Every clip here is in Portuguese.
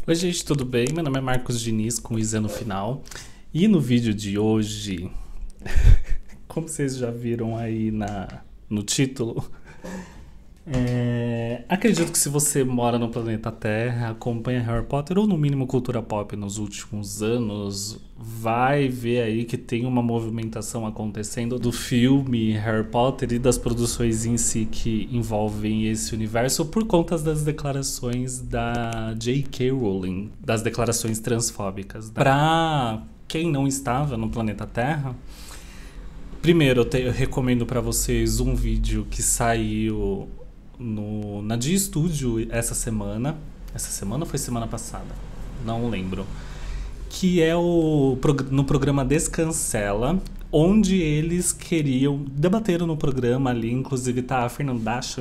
Oi gente, tudo bem? Meu nome é Marcos Diniz com Isa no final. E no vídeo de hoje, como vocês já viram aí no título, acredito que se você mora no planeta Terra, acompanha Harry Potter ou no mínimo cultura pop nos últimos anos, vai ver aí que tem uma movimentação acontecendo do filme Harry Potter e das produções em si que envolvem esse universo por conta das declarações da J.K. Rowling, das declarações transfóbicas. Pra quem não estava no planeta Terra, primeiro eu recomendo para vocês um vídeo que saiu na Dia Studio essa semana. Essa semana ou foi semana passada? Não lembro. Que é no programa Descancela, onde eles debateram no programa ali, inclusive tá a Fernandasha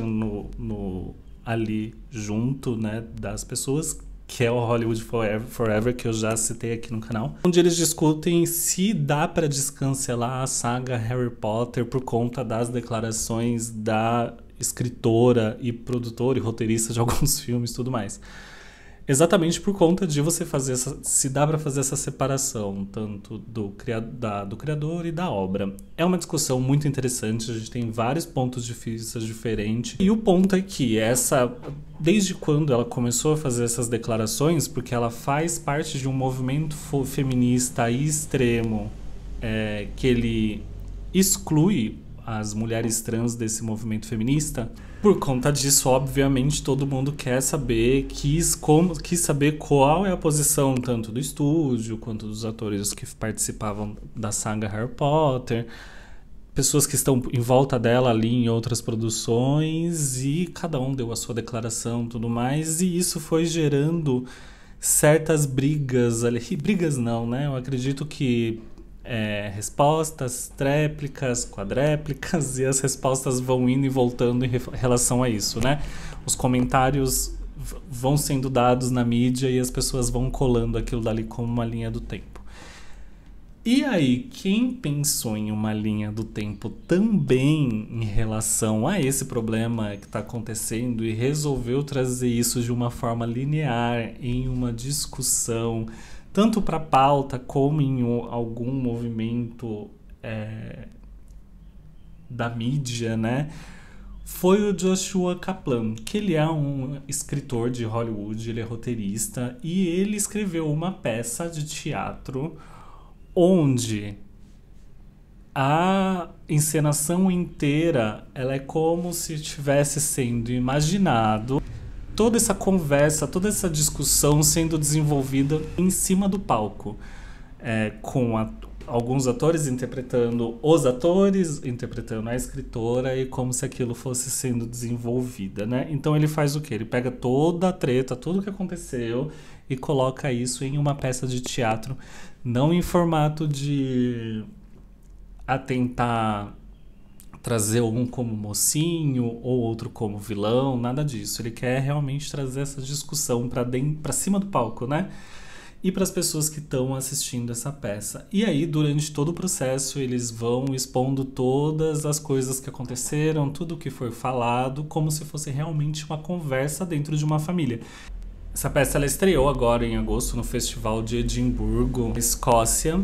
ali junto, né, das pessoas, que é o Hollywood Forever, que eu já citei aqui no canal, onde eles discutem se dá para descancelar a saga Harry Potter por conta das declarações da escritora e produtora e roteirista de alguns filmes e tudo mais. Exatamente por conta de você fazer se dá para fazer essa separação, tanto do criador e da obra. É uma discussão muito interessante, a gente tem vários pontos de vista diferentes. E o ponto é que desde quando ela começou a fazer essas declarações, porque ela faz parte de um movimento feminista extremo, que ele exclui as mulheres trans desse movimento feminista. Por conta disso, obviamente, todo mundo quer saber, quis saber qual é a posição tanto do estúdio quanto dos atores que participavam da saga Harry Potter, pessoas que estão em volta dela ali em outras produções, e cada um deu a sua declaração e tudo mais, e isso foi gerando certas brigas ali. Brigas não, né? Eu acredito que respostas tréplicas, quadréplicas, e as respostas vão indo e voltando em relação a isso, né? Os comentários vão sendo dados na mídia e as pessoas vão colando aquilo dali como uma linha do tempo. E aí, quem pensou em uma linha do tempo também em relação a esse problema que está acontecendo e resolveu trazer isso de uma forma linear em uma discussão tanto para pauta como em algum movimento da mídia, né? Foi o Joshua Kaplan, que ele é um escritor de Hollywood, ele é roteirista, e ele escreveu uma peça de teatro onde a encenação inteira ela é como se estivesse sendo imaginado, toda essa conversa, toda essa discussão sendo desenvolvida em cima do palco, com alguns atores interpretando os atores, interpretando a escritora, e como se aquilo fosse sendo desenvolvida, né? Então ele faz o quê? Ele pega toda a treta, tudo o que aconteceu e coloca isso em uma peça de teatro, não em formato de tentar trazer um como mocinho ou outro como vilão, nada disso. Ele quer realmente trazer essa discussão para cima do palco, né? E para as pessoas que estão assistindo essa peça. E aí, durante todo o processo, eles vão expondo todas as coisas que aconteceram, tudo o que foi falado, como se fosse realmente uma conversa dentro de uma família. Essa peça ela estreou agora em agosto no Festival de Edimburgo, Escócia.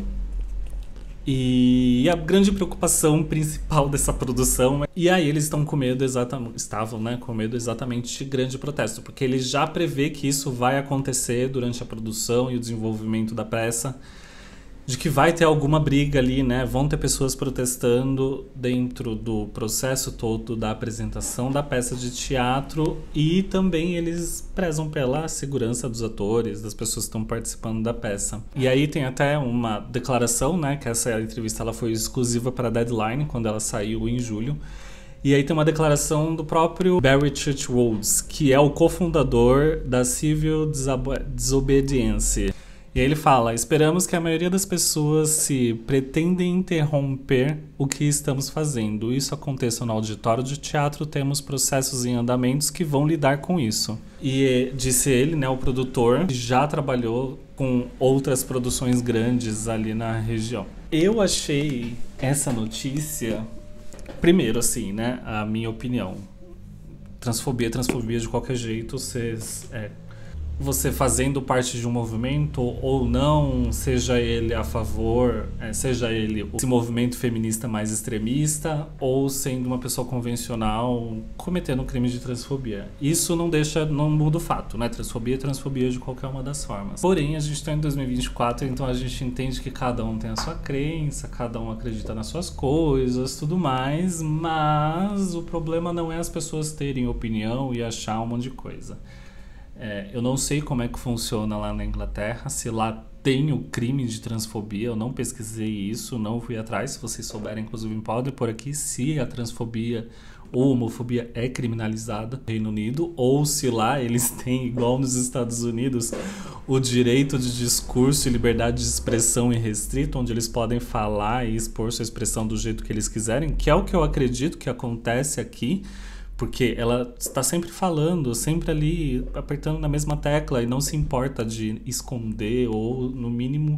E a grande preocupação principal dessa produção e aí eles estão com medo estavam, né, com medo exatamente de grande protesto, porque ele já prevê que isso vai acontecer durante a produção e o desenvolvimento da peça, de que vai ter alguma briga ali, né? Vão ter pessoas protestando dentro do processo todo da apresentação da peça de teatro, e também eles prezam pela segurança dos atores, das pessoas que estão participando da peça. E aí tem até uma declaração, né? Que essa entrevista ela foi exclusiva para a Deadline, quando ela saiu em julho. E aí tem uma declaração do próprio Barry Church Rhodes, que é o cofundador da Civil Disobedience. E aí ele fala: esperamos que a maioria das pessoas, se pretendem interromper o que estamos fazendo, isso aconteça no auditório de teatro, temos processos em andamentos que vão lidar com isso. E disse ele, né, o produtor, que já trabalhou com outras produções grandes ali na região. Eu achei essa notícia, primeiro assim, né, a minha opinião, transfobia de qualquer jeito, vocês você fazendo parte de um movimento ou não, seja ele a favor, seja ele esse movimento feminista mais extremista ou sendo uma pessoa convencional cometendo um crime de transfobia. Isso não muda o fato, né? Transfobia é transfobia de qualquer uma das formas. Porém, a gente está em 2024, então a gente entende que cada um tem a sua crença, cada um acredita nas suas coisas, tudo mais, mas o problema não é as pessoas terem opinião e achar um monte de coisa. Eu não sei como é que funciona lá na Inglaterra, se lá tem o crime de transfobia, eu não pesquisei isso, não fui atrás, se vocês souberem, inclusive podem por aqui, se a transfobia ou homofobia é criminalizada no Reino Unido, ou se lá eles têm, igual nos Estados Unidos, o direito de discurso e liberdade de expressão irrestrito, onde eles podem falar e expor sua expressão do jeito que eles quiserem, que é o que eu acredito que acontece aqui, porque ela está sempre falando, sempre ali apertando na mesma tecla e não se importa de esconder ou, no mínimo,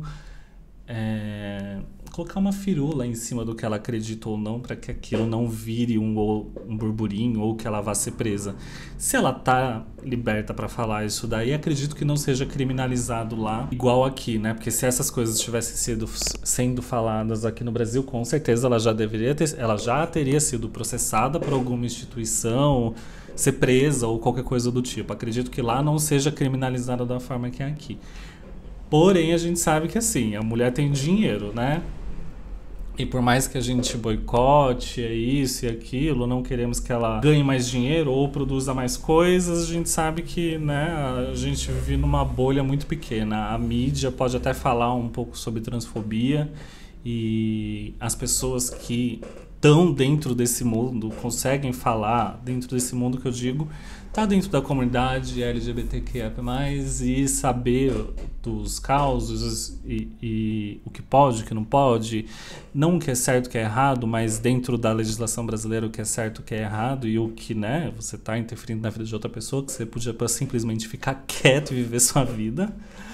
colocar uma firula em cima do que ela acredita ou não para que aquilo não vire um burburinho ou que ela vá ser presa. Se ela tá liberta para falar isso daí, acredito que não seja criminalizado lá igual aqui, né? Porque se essas coisas tivessem sendo faladas aqui no Brasil, com certeza ela já teria sido processada por alguma instituição, ser presa ou qualquer coisa do tipo. Acredito que lá não seja criminalizada da forma que é aqui. Porém, a gente sabe que assim, a mulher tem dinheiro, né? E por mais que a gente boicote isso e aquilo, não queremos que ela ganhe mais dinheiro ou produza mais coisas, a gente sabe que, né, a gente vive numa bolha muito pequena. A mídia pode até falar um pouco sobre transfobia e as pessoas que estão dentro desse mundo, conseguem falar dentro desse mundo que eu digo, tá dentro da comunidade LGBTQIA+, e saber dos causos e o que pode, o que não pode, não o que é certo, o que é errado, mas dentro da legislação brasileira o que é certo, o que é errado e o que, né, você tá interferindo na vida de outra pessoa, que você podia simplesmente ficar quieto e viver sua vida.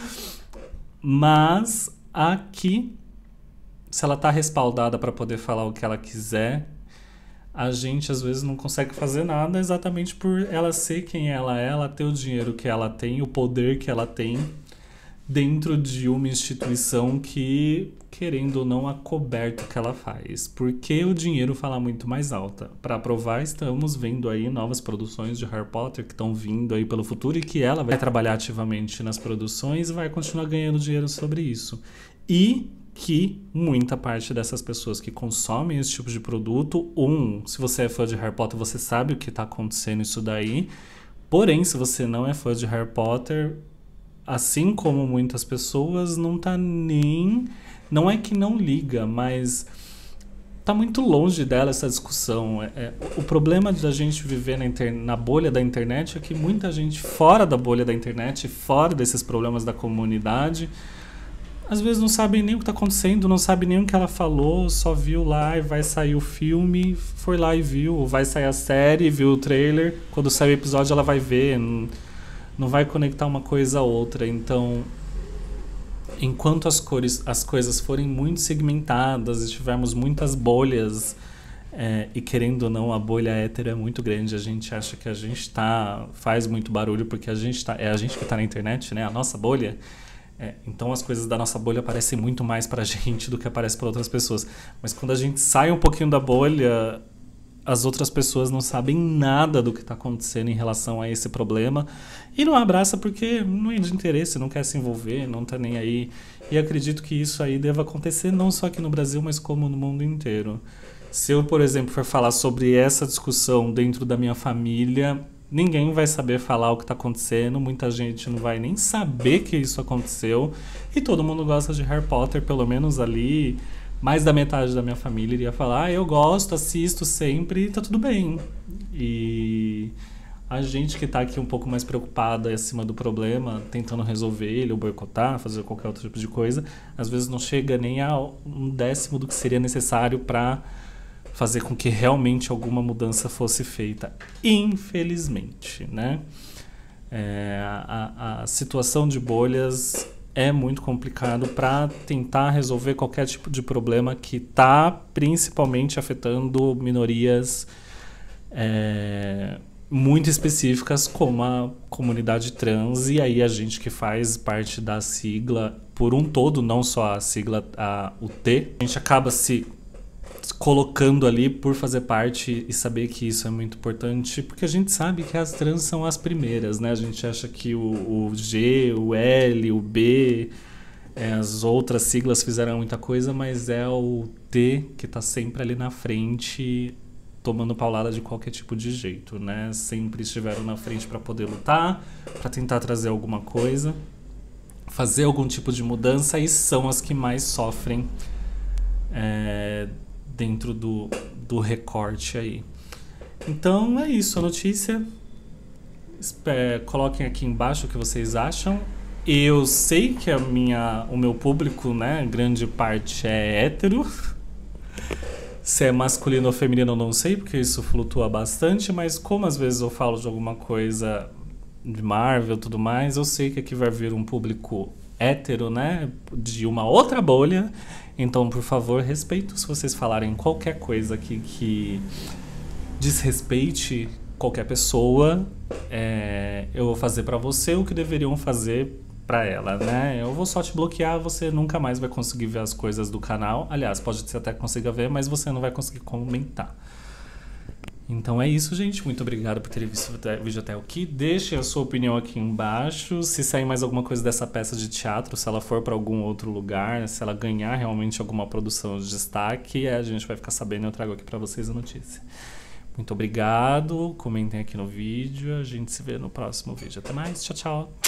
Mas aqui, se ela tá respaldada para poder falar o que ela quiser, a gente às vezes não consegue fazer nada exatamente por ela ser quem ela é, ela ter o dinheiro que ela tem, o poder que ela tem dentro de uma instituição que, querendo ou não, acoberta o que ela faz. Porque o dinheiro fala muito mais alta. Para provar, estamos vendo aí novas produções de Harry Potter que estão vindo aí pelo futuro e que ela vai trabalhar ativamente nas produções e vai continuar ganhando dinheiro sobre isso. E que muita parte dessas pessoas que consomem esse tipo de produto, se você é fã de Harry Potter, você sabe o que está acontecendo isso daí. Porém, se você não é fã de Harry Potter, assim como muitas pessoas, não tá nem... Não é que não liga, mas tá muito longe dela essa discussão. O problema da gente viver na bolha da internet é que muita gente fora da bolha da internet, fora desses problemas da comunidade, às vezes não sabem nem o que está acontecendo, não sabe nem o que ela falou, só viu lá e vai sair o filme, foi lá e viu, ou vai sair a série, viu o trailer, quando sair o episódio ela vai ver, não vai conectar uma coisa a outra. Então, enquanto as coisas forem muito segmentadas e tivermos muitas bolhas, e querendo ou não, a bolha hétero é muito grande, a gente acha que a gente faz muito barulho porque a gente que está na internet, né? A nossa bolha. Então as coisas da nossa bolha aparecem muito mais pra gente do que aparece para outras pessoas. Mas quando a gente sai um pouquinho da bolha, as outras pessoas não sabem nada do que está acontecendo em relação a esse problema e não abraça porque não é de interesse, não quer se envolver, não tá nem aí. E acredito que isso aí deva acontecer não só aqui no Brasil, mas como no mundo inteiro. Se eu, por exemplo, for falar sobre essa discussão dentro da minha família, ninguém vai saber falar o que está acontecendo, muita gente não vai nem saber que isso aconteceu, e todo mundo gosta de Harry Potter, pelo menos ali, mais da metade da minha família iria falar, eu gosto, assisto sempre, e tá tudo bem. E a gente que tá aqui um pouco mais preocupada acima do problema, tentando resolver ele, ou boicotar, fazer qualquer outro tipo de coisa, às vezes não chega nem a 1/10 do que seria necessário para fazer com que realmente alguma mudança fosse feita. Infelizmente, né? A situação de bolhas é muito complicado para tentar resolver qualquer tipo de problema que está principalmente afetando minorias muito específicas como a comunidade trans, e aí a gente que faz parte da sigla por um todo, não só a sigla, o T, a gente acaba se colocando ali por fazer parte e saber que isso é muito importante, porque a gente sabe que as trans são as primeiras, né? A gente acha que o G, o L, o B, as outras siglas fizeram muita coisa, mas é o T que tá sempre ali na frente, tomando paulada de qualquer tipo de jeito, né? Sempre estiveram na frente para poder lutar, para tentar trazer alguma coisa, fazer algum tipo de mudança, e são as que mais sofrem dentro do recorte aí. Então é isso, a notícia. Coloquem aqui embaixo o que vocês acham. Eu sei que o meu público, né, grande parte é hétero. Se é masculino ou feminino eu não sei, porque isso flutua bastante, mas como às vezes eu falo de alguma coisa de Marvel e tudo mais, eu sei que aqui vai vir um público hétero, né, de uma outra bolha. Então, por favor, respeito se vocês falarem qualquer coisa aqui que desrespeite qualquer pessoa. Eu vou fazer pra você o que deveriam fazer pra ela, né? Eu vou só te bloquear, você nunca mais vai conseguir ver as coisas do canal. Aliás, pode ser até que consiga ver, mas você não vai conseguir comentar. Então é isso, gente. Muito obrigado por terem visto o vídeo até aqui. Deixem a sua opinião aqui embaixo. Se sair mais alguma coisa dessa peça de teatro, se ela for para algum outro lugar, se ela ganhar realmente alguma produção de destaque, a gente vai ficar sabendo e eu trago aqui para vocês a notícia. Muito obrigado. Comentem aqui no vídeo. A gente se vê no próximo vídeo. Até mais. Tchau, tchau.